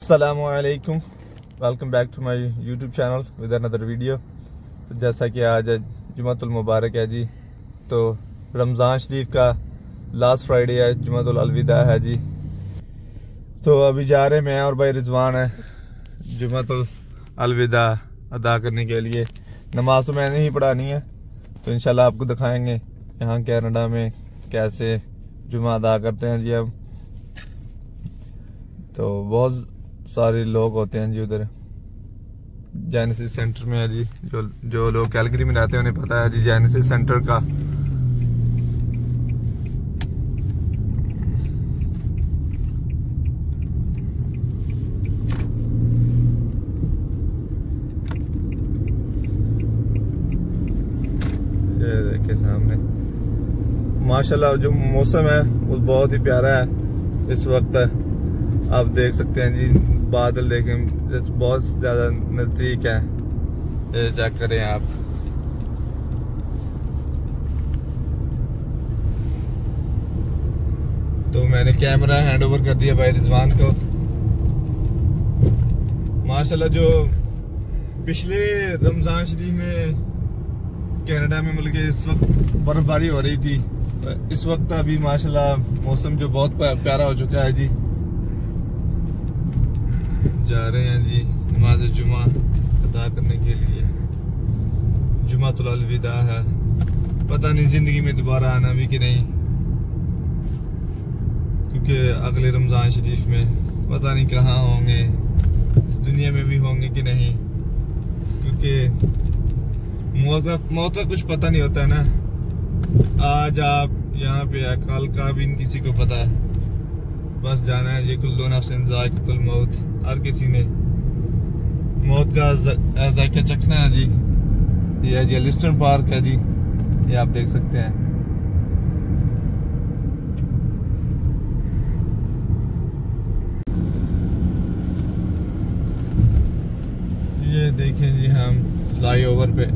अस्सलामुअलैकुम, welcome back to my YouTube channel with another video. तो जैसा कि आज जुमातुल मुबारक है जी, तो रमज़ान शरीफ का लास्ट फ्राइडे है, जुमातुल अलविदा है जी। तो अभी जा रहे मैं और भाई रिजवान है जुमातुल अलविदा अदा करने के लिए। नमाज तो मैंने ही पढ़ानी है, तो इंशाल्लाह आपको दिखाएंगे यहाँ कनाडा में कैसे जुमा अदा करते हैं जी हम। तो बहुत सारे लोग होते हैं जी उधर जेनेसिस सेंटर में है जी। जो लोग कैलगरी में रहते हैं उन्हें पता है जी जेनेसिस सेंटर का। ये देखिए सामने माशाल्लाह जो मौसम है वो बहुत ही प्यारा है इस वक्त। आप देख सकते हैं जी बादल देखें बहुत ज्यादा नजदीक है, ये चेक करें आप। तो मैंने कैमरा हैंड ओवर कर दिया भाई रिजवान को। माशाल्लाह जो पिछले रमजान शरीफ में कनाडा में मतलब कि इस वक्त बर्फबारी हो रही थी, इस वक्त अभी माशाल्लाह मौसम जो बहुत प्यारा हो चुका है जी। जा रहे हैं जी नमाज जुमा अदा करने के लिए। जुमातुल अलविदा है, पता नहीं जिंदगी में दोबारा आना भी कि नहीं, क्योंकि अगले रमजान शरीफ में पता नहीं कहाँ होंगे, इस दुनिया में भी होंगे कि नहीं, क्योंकि मौत का कुछ पता नहीं होता है ना। आज आप यहाँ पे है, कल का भी किसी को पता है। बस जाना है जी, कुल दो नफ्सिन ज़ाइक़तुल मौत, हर किसी ने मौत का जायका चखना है जी। ये है जी लिस्टन पार्क है जी, ये आप देख सकते हैं। ये देखें जी हम फ्लाईओवर पे।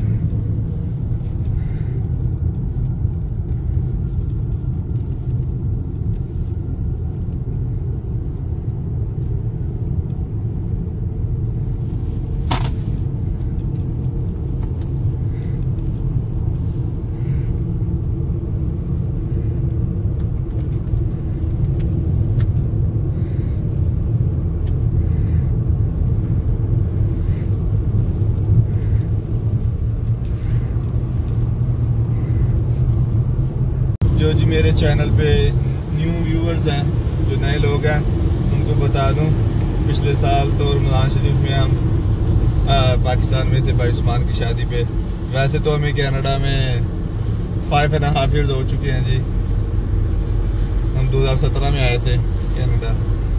जो जी मेरे चैनल पे न्यू व्यूअर्स हैं, जो नए लोग हैं, उनको बता दूं पिछले साल तो रमज़ान शरीफ में हम पाकिस्तान में थे भाई उस्मान की शादी पे। वैसे तो हमें कनाडा में 5.5 years हो चुके हैं जी। हम 2017 में आए थे कनाडा।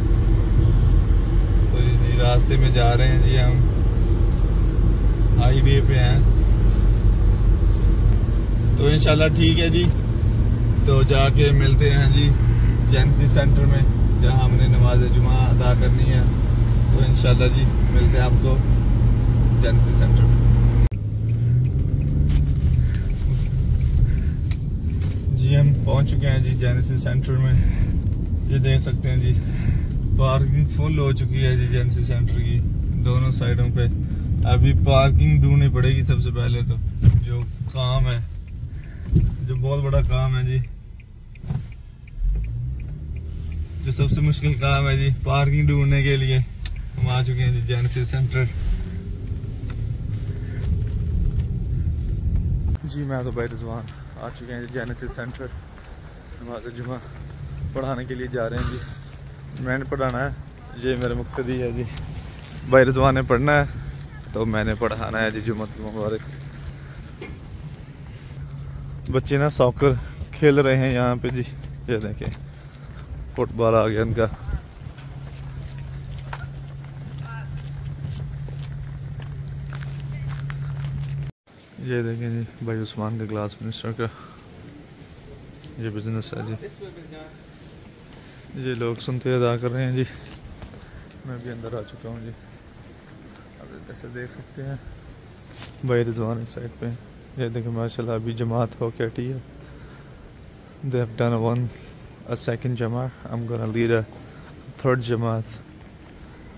तो जी रास्ते में जा रहे हैं जी, हम हाईवे पे हैं। तो इंशाल्लाह ठीक है जी, तो जाके मिलते हैं जी जेनेसिस सेंटर में, जहां हमने नमाज जुमा अदा करनी है। तो इंशाल्लाह जी मिलते हैं आपको जेनेसिस सेंटर में जी। हम पहुंच चुके हैं जी जेनेसिस सेंटर में। ये देख सकते हैं जी पार्किंग फुल हो चुकी है जी जेनेसिस सेंटर की दोनों साइडों पे। अभी पार्किंग ढूंढनी पड़ेगी सबसे पहले, तो जो काम है, जो बहुत बड़ा काम है जी, जो सबसे मुश्किल काम है जी, पार्किंग ढूंढने के लिए हम आ चुके हैं जी जेनेसिस सेंटर जी। मैं तो भाई रिजवान आ चुके हैं जी जेनेसिस सेंटर। नमाज जुमा पढ़ाने के लिए जा रहे हैं जी। मैंने पढ़ाना है, ये मेरा मुक्तदी है जी। भाई रिजवान ने पढ़ना है, तो मैंने पढ़ाना है जी जुमातुल मुबारक। बच्चे ना सॉकर खेल रहे हैं यहाँ पे जी। ये देखें फुटबॉल आ गया उनका। ये देखें जी भाई उस्मान के ग्लास मिनिस्टर का ये बिजनेस है जी। ये लोग सुनते अदा कर रहे हैं जी। मैं भी अंदर आ चुका हूँ जी। अब जैसे देख सकते हैं भाई रिजवान इस साइड पे। ये देखें माशाल्लाह अभी जमात हो के हटी है। They have done a second jama. I'm gonna lead a third jamaat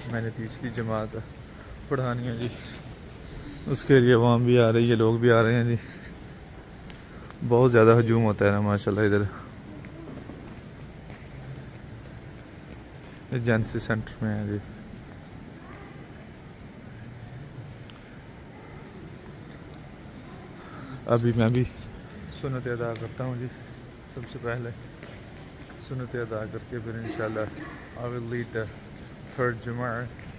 मैंने तीसरी जमात पढ़ानी है जी, उसके लिए अवाम भी आ रही है, लोग भी आ रहे हैं जी। बहुत ज़्यादा हजूम होता है ना माशाल्लाह इधर एजेंसी सेंटर में है जी। अभी मैं भी सुन्नत अदा करता हूँ जी। सबसे पहले सुन्नत अदा करके फिर इंशाल्लाह I will lead the third जुमा।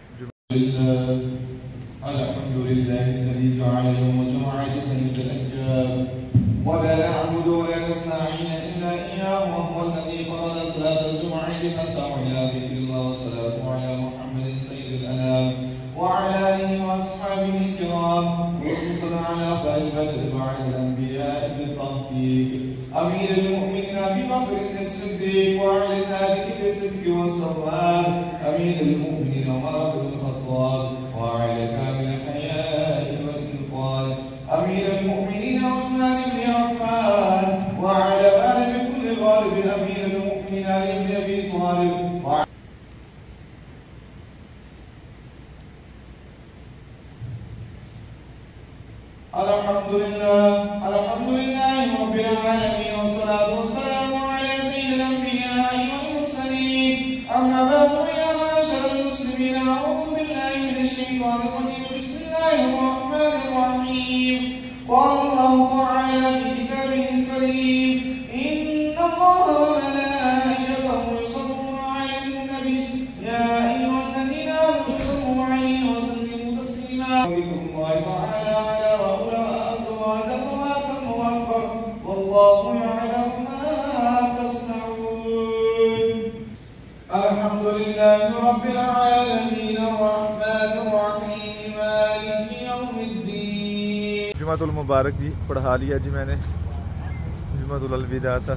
ولا نعبد ولا نستعين إلا إياه وهو الذي فرض صلاة الجمعة فسعوا إلى ذكر الله والصلاة على محمد سيد الأنام وعلى آله وأصحابه الكرام وصلى على خير البشر بعد الأنبياء بالتوفيق أمير المؤمنين أبي بكر الصديق وعلى النادي بالصدق والصواب أمير المؤمنين عمر بن الخطاب وعلى كامل الحياء والإنقاذ أمير المؤمنين عثمان بن عفان وعلى غالب كل غالب أمير المؤمنين علي بن أبي طالب الحمد لله رب العالمين والصلاة والسلام على سيد الأنبياء والمرسلين أما بعد يا معشر المسلمين أعوذ بالله من الشيطان الرجيم بسم الله الرحمن الرحيم قال الله تعالى في كتابه الكريم إن الله وملائكته يصلون على النبي يا أيها الذين آمنوا صلوا عليه وسلموا تسليما بكم الله تعالى على وأولى أزواجا وآتم وأكبر والله يعلم ما تصنعون الحمد لله رب العالمين الرحمن الرحيم مالك يوم الدين जुमातुल मुबारक जी पढ़ा लिया जी मैंने, जुमातुल अलविदा था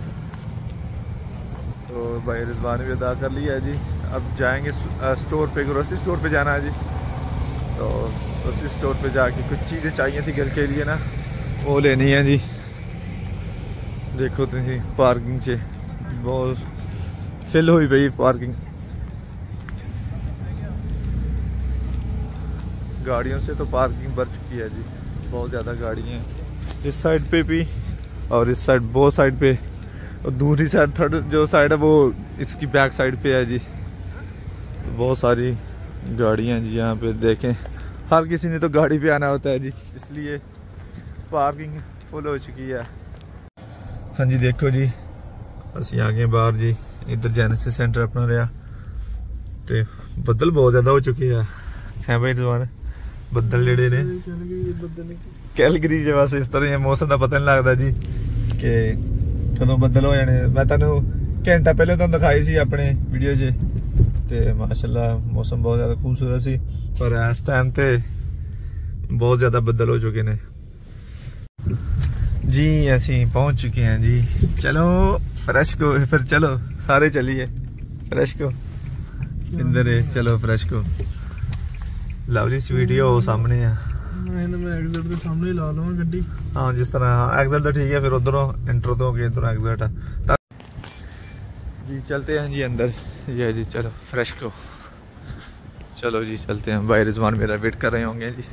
तो भाई रिजवान भी अदा कर लिया है जी। अब जाएंगे स्टोर पे, ग्रोसरी स्टोर पे जाना है जी। तो ग्रोसरी स्टोर पे जाके कुछ चीज़ें चाहिए थी घर के लिए ना, वो लेनी है जी। देखो तो पार्किंग से बहुत फिल हुई भाई पार्किंग, गाड़ियों से तो पार्किंग भर चुकी है जी। बहुत ज़्यादा गाड़ियाँ हैं इस साइड पे भी और इस साइड, बहुत साइड पे, और दूसरी साइड थर्ड जो साइड है वो इसकी बैक साइड पे है जी। तो बहुत सारी गाड़ियाँ हैं जी यहाँ पे देखें, हर किसी ने तो गाड़ी पे आना होता है जी, इसलिए पार्किंग फुल हो चुकी है। हाँ जी देखो जी असी आ गए बाहर जी, इधर जेनेसिस सेंटर अपना रहा तो बदल बहुत ज़्यादा हो चुके हैं भाई रिजवान, ਬੱਦਲ ਜਿਹੜੇ ਨੇ ਕੈਲਗਰੀ ਦੇ ਵਾਸਤੇ ਇਸ ਤਰ੍ਹਾਂ ਮੌਸਮ ਦਾ ਪਤਾ ਨਹੀਂ ਲੱਗਦਾ ਜੀ ਕਿ ਕਦੋਂ ਬੱਦਲ ਹੋ ਜਾਣੇ। ਮੈਂ ਤੁਹਾਨੂੰ ਘੰਟਾ ਪਹਿਲੇ ਤੁਹਾਨੂੰ ਦਿਖਾਈ ਸੀ ਆਪਣੇ ਵੀਡੀਓ 'ਚ ਤੇ ਮਾਸ਼ਾਅੱਲਾ ਮੌਸਮ ਬਹੁਤ ਜ਼ਿਆਦਾ ਖੂਬਸੂਰਤ ਸੀ, ਪਰ ਇਸ ਟਾਈਮ ਤੇ ਬਹੁਤ ਜ਼ਿਆਦਾ ਬੱਦਲ ਹੋ ਚੁੱਕੇ ਨੇ जी। ਅਸੀਂ ਪਹੁੰਚ ਚੁੱਕੇ ਹਾਂ ਜੀ, ਚਲੋ फ्रेश को फिर चलो सारे चलिए फ्रेश को इधर है, चलो फ्रेश को लवली सी वीडियो सामने है। मैं एग्जिट के सामने ही ला लूंगा गड्डी। हाँ जिस तरह एग्जिट तो ठीक है, फिर उधरों इंटर तो होगी, इधरों एग्जिट है जी। चलते हैं जी अंदर, ये जी चलो फ्रेश को, चलो जी चलते हैं। भाई रिजवान मेरा वेट कर रहे होंगे जी।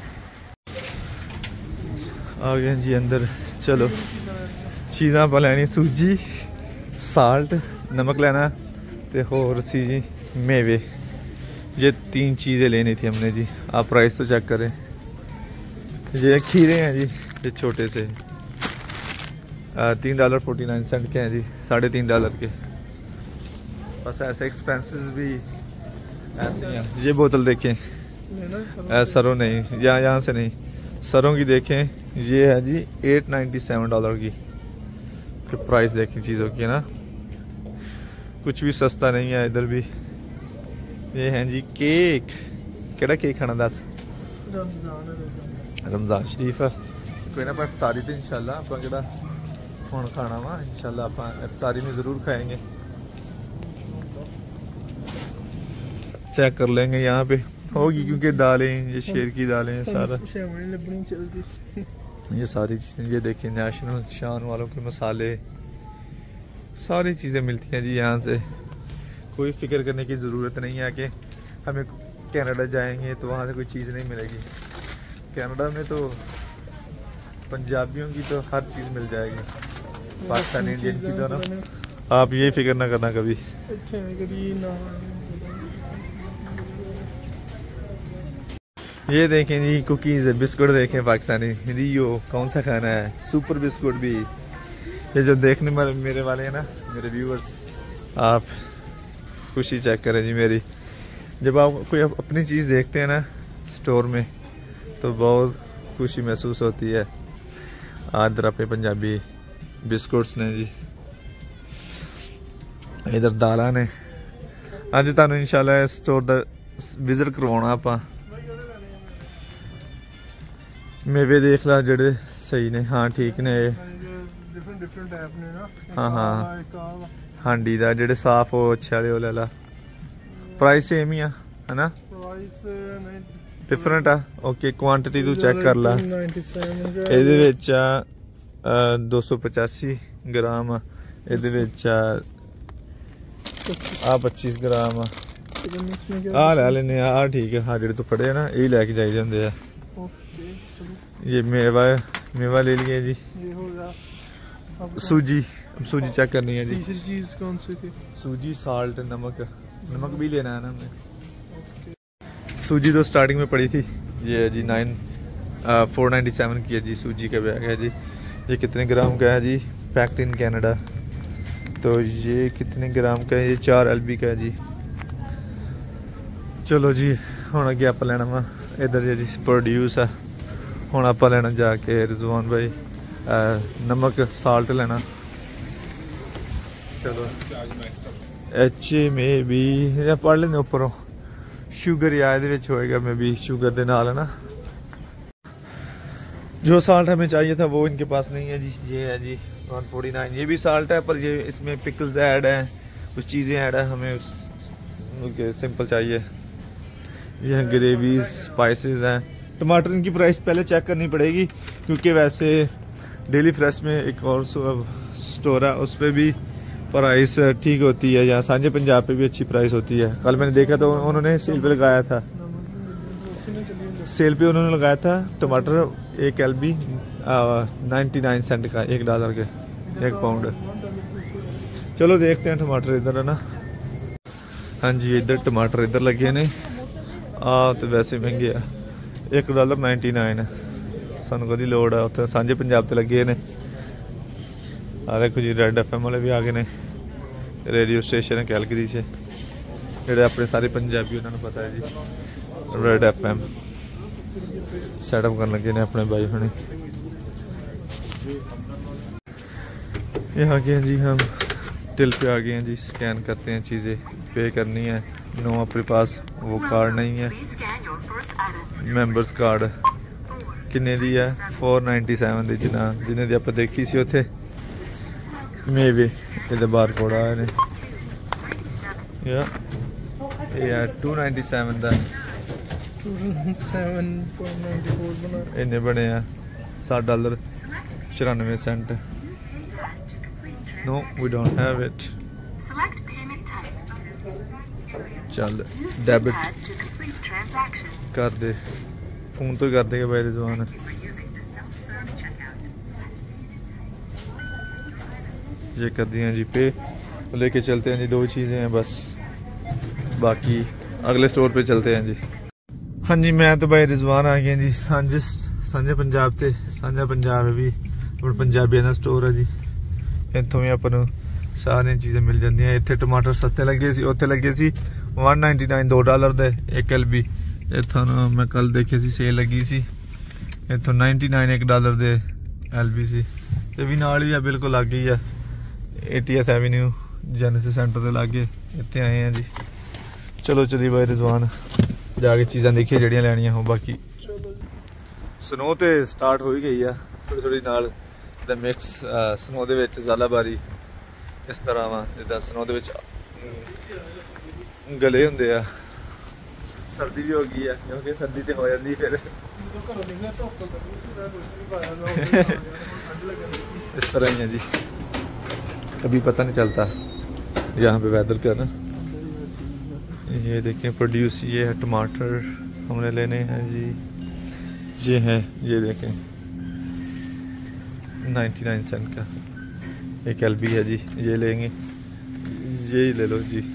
आ गए जी अंदर, चलो चीज़ा पर लैनी सूजी, साल्ट, नमक लेना तो होर सी जी मेवे, ये 3 चीज़ें लेनी थी हमने जी। आप प्राइस तो चेक करें, ये खीरे हैं जी, ये छोटे से $3.49 के हैं जी, $3.5 के। बस ऐसे एक्सपेंसेस भी ऐसे हैं। ये बोतल देखें, सरों नहीं, यहाँ से नहीं, सरों की देखें, ये है जी $897 की। फिर प्राइस देखें चीज़ों की ना, कुछ भी सस्ता नहीं है इधर भी। ये हैं जी केक, केड़ा केक खाना दस? रमज़ान शरीफ है कोई ना, आप इफ्तारी तो इंशाल्लाह आप केड़ा हुण खाना वा, इंशाल्लाह आप इफ्तारी में ज़रूर खाएंगे। चेक कर लेंगे यहाँ पे होगी, क्योंकि दालें, ये शेर की दालें सारा, ये सारी चीज़ें, ये देखिए नेशनल शान वालों के मसाले, सारी चीज़ें मिलती हैं जी यहाँ से। कोई फ़िक्र करने की ज़रूरत नहीं है कि हमें कनाडा जाएंगे तो वहाँ से कोई चीज़ नहीं मिलेगी। कनाडा में तो पंजाबियों की तो हर चीज़ मिल जाएगी, पाकिस्तानी इंडियन की दोनों। आप ये फिक्र ना करना कभी। ये देखें जी कुकीज़ बिस्कुट देखें पाकिस्तानी रियो कौन सा खाना है, सुपर बिस्कुट भी। ये जो देखने वाले मेरे वाले हैं ना मेरे व्यूअर्स, आप खुशी चेक करें जी मेरी। जब आप कोई अपनी चीज़ देखते हैं ना स्टोर में तो बहुत खुशी महसूस होती है। आदर अपने पंजाबी बिस्कुट्स ने जी, इधर दाला ने। अज तुहानू इंशाल्लाह स्टोर दा विजिट करवाना आपां। मेवे देख ला जेडे सही ने, हाँ ठीक ने। हाँ हाँ हांडी दा जेडे साफ हो अच्छे वाले ले ला। प्राइस सेम ही है ना, डिफरेंट आ। ओके क्वांटिटी तू चेक कर ला। ਇਹਦੇ ਵਿੱਚ 285 ग्राम, ਇਹਦੇ ਵਿੱਚ आ 25 ग्राम आ ले लेने आ। ठीक है हाँ, जेडे तू फड़े ना यही लैके जाइए होंगे। ये मेवा ले लिए जी। सूजी, सूजी चेक करनी है जी। तीसरी चीज कौन सी थी? सूजी, साल्ट, नमक भी लेना है ना हमें। सूजी तो स्टार्टिंग में पड़ी थी, ये है जी 497 की है जी सूजी का बैग है जी। ये कितने ग्राम का है जी, पैक्ड इन कनाडा। तो ये कितने ग्राम का है, ये 4 LB का है जी। चलो जी हुण अगे आप लेना वा इधर जी प्रोड्यूस है। हुण आप लेना जाके रिजवान भाई नमक साल्ट लेना। चलो में भी पढ़ लेंगे उपरों शुगर या होएगा में भी शुगर दे नाल है ना। जो साल्ट हमें चाहिए था वो इनके पास नहीं है जी। ये है जी 149। ये भी साल्ट है पर ये इसमें पिकल्स ऐड हैं, कुछ चीज़ें ऐड है, हमें सिंपल चाहिए। ये ग्रेवी स्पाइसेस हैं। टमाटर इनकी प्राइस पहले चेक करनी पड़ेगी क्योंकि वैसे डेली फ्रेश में एक और स्टोर है उस पर भी प्राइस ठीक होती है, या सांझे पंजाब पे भी अच्छी प्राइस होती है। कल मैंने देखा तो उन्होंने सेल पे लगाया था, सेल पे उन्होंने लगाया था टमाटर 1 LB 99 सेंट का, $1 के 1 पाउंड। चलो देखते हैं टमाटर इधर है ना। हाँ जी इधर टमाटर इधर लगे ने तो वैसे महंगे आ, $1.99 सानू कदी लोड़ है। उत्थे सांझे पंजाब ते लगे ने। आ देखो जी रेड FM वाले भी आ गए ने, रेडियो स्टेशन है कैलगरी से, जेडे अपने सारे पंजाबी उन्होंने पता है जी। रेड FM सेटअप करने लगे ने अपने भाई होने। ये आ गए हैं जी, हम टिल पे आ गए हैं जी। स्कैन करते हैं, चीज़ें पे करनी है। नो अपने पास वो कार्ड नहीं है, मैंबर्स कार्ड किन्ने दी है 497 दी जिन्ना जिन्हें दी आप देखी सी उत्थे मेवे ये बार कोड आए ने। या ये 297 दा 207.94 इन्ने बने आ $7.94। No we don't have it. चल डेबिट कर दे, फोन तो ही कर देगा भाई रिजवान। ये कर दिया जी पे, लेके चलते हैं जी। 2 चीज़ें हैं बस, बाकी अगले स्टोर पे चलते हैं जी। हाँ जी मैं तो भाई रिजवान आ गया जी सांझे पंजाब ते। सांझा पंजाब भी अपने पंजाबियों का स्टोर है जी। इतों भी अपन सारिया चीज़ें मिल जाए। इतने टमाटर सस्ते लगे सी, उत्थे लगे सी $1.99 $2 दे 1 LB। इतों मैं कल देखे सी सेल लगी सी, इतों 99 $1 दे LB सी। ये भी नाल ही है, बिल्कुल लागे ही है 80th एवेन्यू जेनेसिस सेंटर के लागे। इतने आए हैं जी। चलो चलिए भाई रिजवान जाके चीज़ां देखिए जड़ियाँ लैनियां हो। बाकी स्नो तो स्टार्ट हो ही गई है थोड़ी थोड़ी नाल द मिक्स स्नो दे विच ज़ालाबारी इस तरह वा जिदा स्नो दे विच गले होंदे आ। सर्दी भी हो गई है क्योंकि सर्दी तो हो जाती फिर इस तरह ही है जी। कभी पता नहीं चलता यहाँ पे वेदर का ना। ये देखें प्रोड्यूस, ये है टमाटर हमने लेने हैं जी। ये है, ये देखें 99 सेंट का एक एलबी है जी, ये लेंगे, ये ही ले लो जी।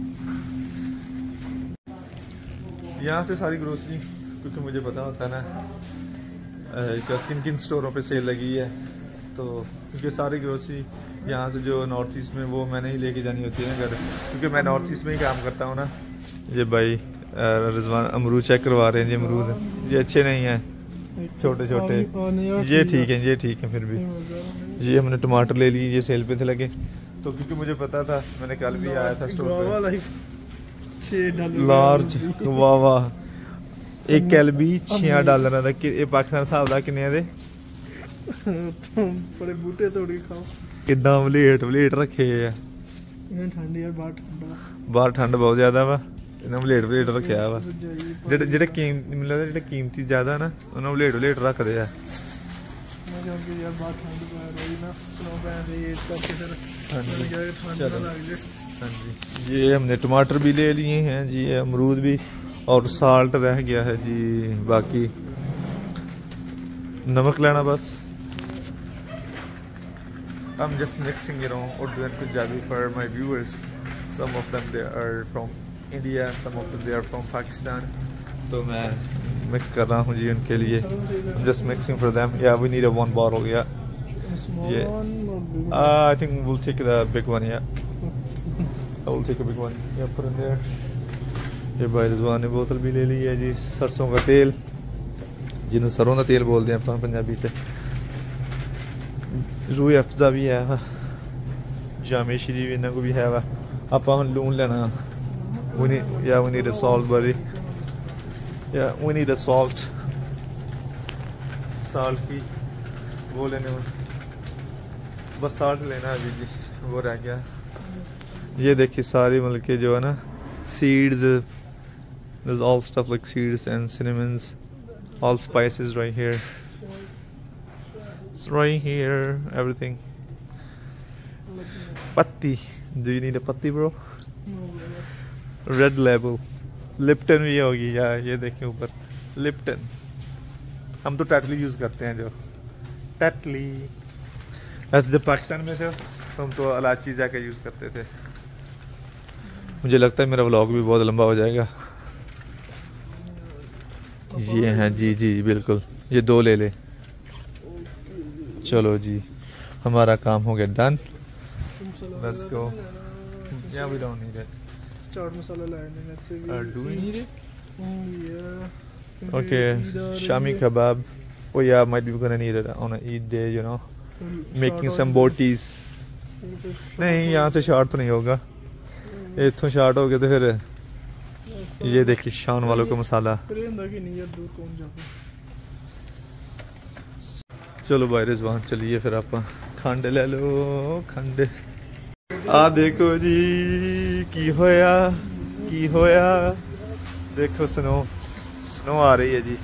यहाँ से सारी ग्रोसरी, क्योंकि मुझे पता होता है ना किन किन स्टोरों पे सेल लगी है, तो क्योंकि सारी ग्रोसरी यहाँ से जो नॉर्थ ईस्ट में वो मैंने ही लेके जानी होती है ना घर, क्योंकि मैं नॉर्थ ईस्ट में ही काम करता हूँ ना। ये भाई रिजवान अमरूद चेक करवा रहे हैं जी, अमरूद ये अच्छे नहीं हैं, छोटे छोटे, ये ठीक है, ये ठीक है। फिर भी ये हमने टमाटर ले लिए, ये सेल पे थे लगे, तो क्योंकि मुझे पता था, मैंने कल भी आया था स्टोर पे, लार्ज वावा एक कैलबी $6 ਦਾ ਕਿ ਪਾਕਿਸਤਾਨ ਹਿਸਾਬ ਦਾ ਕਿੰਨੇ ਦੇ ਬੜੇ ਬੂਟੇ ਤੋੜ ਕੇ ਖਾਓ। ਕਿੱਦਾਂ ਵਲੇਟ ਰੱਖੇ ਆ, ਇਹਨਾਂ ਠੰਡ ਯਾਰ ਬਾਹਰ ਠੰਡ ਬਹੁਤ ਜ਼ਿਆਦਾ ਵਾ, ਇਹਨਾਂ ਵਲੇਟ ਰੱਖਿਆ ਵਾ। ਜਿਹੜੇ ਮੈਨੂੰ ਲੱਗਦਾ ਜਿਹੜੇ ਕੀਮਤੀ ਜ਼ਿਆਦਾ ਨਾ ਉਹਨਾਂ ਵਲੇਟ ਰੱਖਦੇ ਆ। ਕਿਉਂਕਿ ਯਾਰ ਬਾਹਰ ਠੰਡ ਪੈ ਰਹੀ ਨਾ, ਸਨੋ ਪੈ ਰਹੀ ਹੈ, ਇਸ ਕਰਕੇ ਫਿਰ ठंड ना लग जाए। हाँ जी, ये हमने टमाटर भी ले लिए हैं जी, अमरूद भी, और साल्ट रह गया है जी, बाकी नमक लेना बस। I'm just mixing, you know, Urdu and Punjabi for my viewers. Some of them they are from India, some of them they are from Pakistan. तो मैं मिक्स कर रहा हूँ जी उनके लिए। I'm just mixing for them. Yeah, we need a 1 bottle. Yeah. Yeah. I think we'll take the big one. Yeah. I will take a big one. Yeah, put in there. ये भाई रिजवान ने बोतल भी ले ली है जी, सरसों का तेल, जिन्होंने सरों का तेल बोलते हैं अपन पंजाबी से। रूई अफजा भी है, जामे शरीफ इन्हों को भी है वा। आप लून लेना, we need a salt buddy. Yeah, we need a salt की वो लेने में, बस साल्ट लेना है अभी जी, वो रह गया। ये देखिए सारी मतलब के जो है ना seeds, there's all stuff like seeds and cinnamons, all spices right here. It's right here, everything. Patti, do you need a patti bro? Red Label, Lipton भी होगी यार, ये देखिए ऊपर Lipton। हम तो टेटली यूज करते हैं, जो टेटली, ऐसे जब पाकिस्तान में थे तो हम तो इलायची जाके यूज करते थे। मुझे लगता है मेरा व्लॉग भी बहुत लंबा हो जाएगा। ये हैं जी जी बिल्कुल, ये 2 ले ले। चलो जी, हमारा काम हो गया done. Let's go. Yeah we don't need it. Chaat masala लाने में से do we need it? Yeah. Okay, Shami kebab. Oh yeah, might be gonna need it on an Eid day, you know. Making some botis. नहीं, यहाँ से short तो नहीं होगा, इथों short हो गए तो फिर ये देखिए शान वालों का मसाला। चलो भाई रिजवान, चलिए फिर आप खंड ले लो, खंड। आ देखो जी की होया, देखो स्नो आ रही है जी।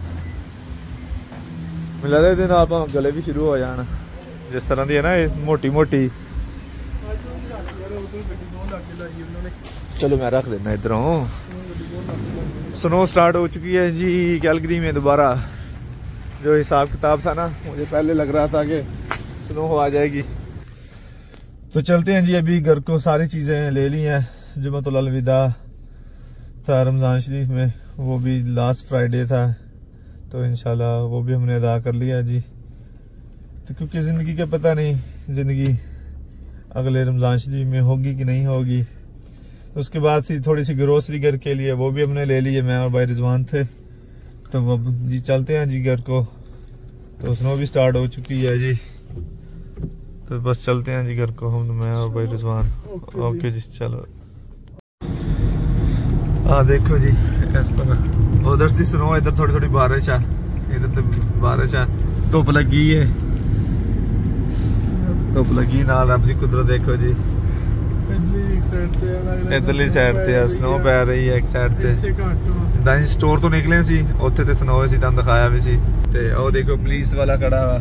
मिला दे आप गले भी शुरू हो जाना, जिस तरह की है ना मोटी मोटी। चलो मैं रख देना इधरों। स्नो स्टार्ट हो चुकी है जी कैलगरी में दोबारा। जो हिसाब किताब था ना, मुझे पहले लग रहा था कि स्नो आ जाएगी। तो चलते हैं जी, अभी घर को सारी चीज़ें ले ली हैं। जुम्मतुल अलविदा था रमज़ान शरीफ में, वो भी लास्ट फ्राइडे था, तो इंशाल्लाह वो भी हमने अदा कर लिया जी। तो क्योंकि ज़िंदगी का पता नहीं, ज़िंदगी अगले रमज़ान शरीफ में होगी कि नहीं होगी। उसके बाद से थोड़ी सी ग्रोसरी घर के लिए वो भी हमने ले ली है, मैं और भाई रिजवान थे। तो अब जी चलते हैं जी घर को। तो स्नो भी स्टार्ट हो चुकी है जी, तो बस चलते हैं जी घर को हम, मैं और भाई रिजवान। ओके जी, चलो। देखो जी इस तरह उधर से स्नो, इधर थोड़ी थोड़ी बारिश है, इधर तो बारिश है, धुप लगी है, धुप लगी नाल रब दी कुदरत। देखो जी इधरली साइड ते स्नो पै रही है, एक साइड ते जिदा स्टोर तो निकले सी उत्थे ते स्नो सी, तुहानू दिखाया भी सी। ते ओ देखो पुलिस वाला खड़ा वा,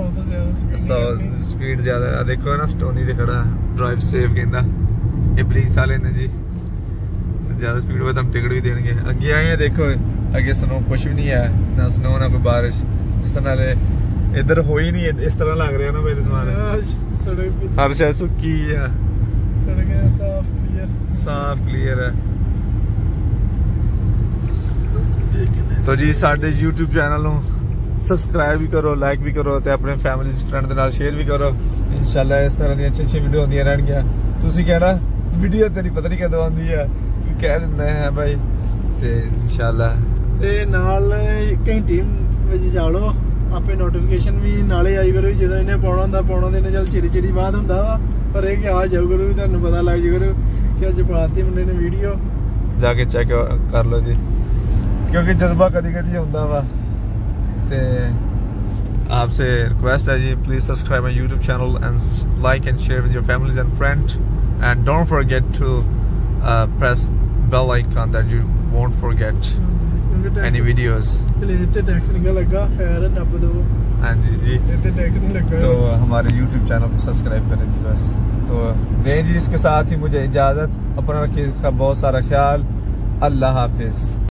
स्पीड ज्यादा। देखो ना स्टोनी ते खड़ा, ड्राइव सेफ कहंदा, ये पुलिस वाले ने जी। ज्यादा स्पीड पे हम टिकट भी देंगे। अगे आए हैं, देखो अगे स्नो कुछ भी नहीं है, ना स्नो ना कोई बारिश। जिस तरह इधर हो ही नहीं है, इस तरह लग रहा है ना मेरे जमाने सड़क हर शहर सुक्की है, सड़क साफ क्लियर है। तो जी साडे YouTube चैनल ਨੂੰ सब्सक्राइब भी करो, लाइक भी करो ते अपने फैमिली फ्रेंड दे नाल शेयर भी करो। इंशाल्लाह इस तरह दी अच्छी वीडियो होंदियां रहणगियां। तुसी कहना वीडियो तेरी पता नहीं कदों आंदी है, तू कह दिंदा है भाई, ते इंशाल्लाह ते नाल घंटी वजी चालो आपे नोटिफिकेशन भी नाले आई करो। ਜਦੋਂ ਇਹਨੇ ਪਾਉਣਾ ਹੁੰਦਾ ਪਾਉਣਾ ਤੇ ਇਹਨੇ ਚੱਲ ਚਿਰੀ ਬਾਅਦ ਹੁੰਦਾ ਵਾ, ਪਰ ਇਹ ਕਿ ਆ ਜਾਊ ਕਰੂ ਤੁਹਾਨੂੰ ਪਤਾ ਲੱਗ ਜਾਊ ਕਰੂ ਕਿ ਅੱਜ ਪਾਤੀ ਮੁੰਡੇ ਨੇ ਵੀਡੀਓ। जाके चेक कर लो जी, क्योंकि जज्बा कदी कदी होंदा वा। ते आपसे रिक्वेस्ट है जी, please subscribe my YouTube channel and like and share with your families and friends, and don't forget to press bell icon that you won't forget any videos। इते टैक्स निकल लगा खैर नप दो। हाँ जी जी, इते टैक्स नहीं लगा तो हमारे YouTube चैनल को सब्सक्राइब करें जी बस। तो दें जी इसके साथ ही मुझे इजाज़त। अपना रखिए बहुत सारा ख्याल। अल्लाह हाफिज़।